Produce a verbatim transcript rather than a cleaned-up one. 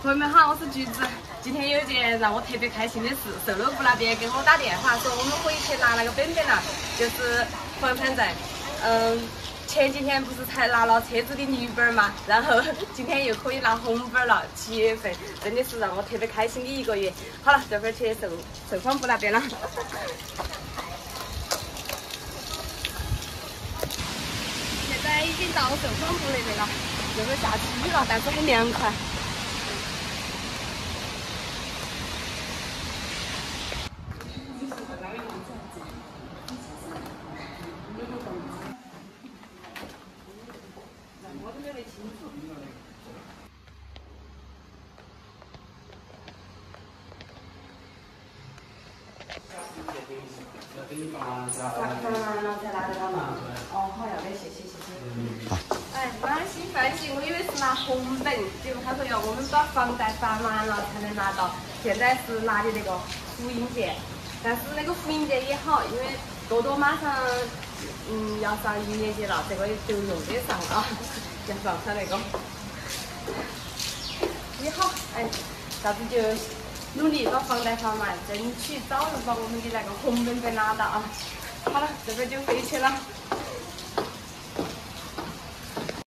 朋友们好，我是橘子。今天有一件让我特别开心的事，售楼部那边给我打电话说我们可以去拿那个本本了，就是房产证。嗯，前几天不是才拿了车子的绿本嘛，然后今天又可以拿红本了，七月份真的是让我特别开心的一个月。好了，这会儿去售售房部那边了。现在已经到售房部那边了，这会下起雨了，但是很凉快。 拿完了才拿得到嘛？哦，好要的，谢谢谢谢。哎，放心放心，我以为是拿红本，结果他说要我们把房贷还完了才能拿到，现在是拿的那个复印件，但是那个复印件也好，因为多多马上嗯要上一年级了，这个就用得上啊，要上上那个也好，哎，到时就。 努力把房贷还完，争取早日把我们的那个红本本拿到啊！好了，这边就回去了。